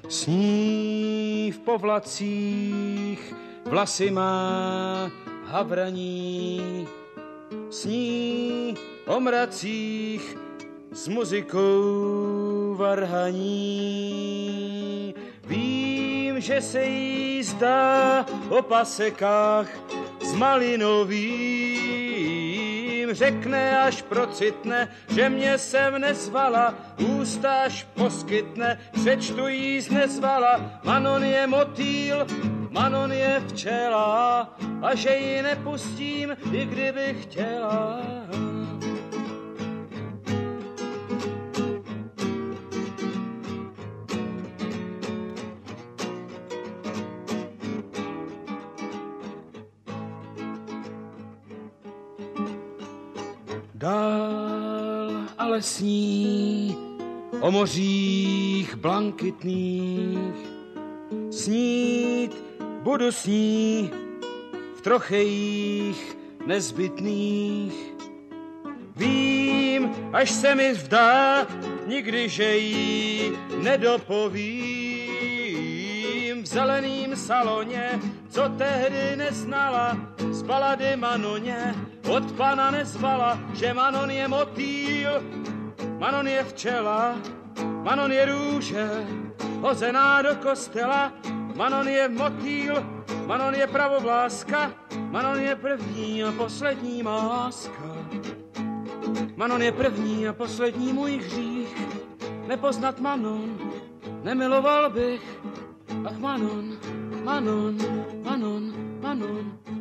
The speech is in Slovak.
Sní v povlacích, vlasy má havraní, sní o mracích s muzikou varhaní. Vím, že se jí zdá o pasekách s malinovým, řekne až procitne, že mě sem nezvala, ústa až poskytne, přečtu jí znezvala. Manon je motýl, Manon je včela a že ji nepustím, i kdyby chtěla. Dál ale sní o mořích blankitných, snít budu s ní v trochejích nezbytných. Vím, až se mi vdá, nikdy, že jí nedopovím. V zeleným saloně, co tehdy neznala, z balady Manoně, od pana nezvala, že Manon je motýl, Manon je včela, Manon je růže, hozená do kostela. Manon je motýl, Manon je pravovláska, Manon je první a poslední má láska. Manon je první a poslední můj hřích, nepoznat Manon, nemiloval bych. Ach Manon, Manon, Manon, Manon.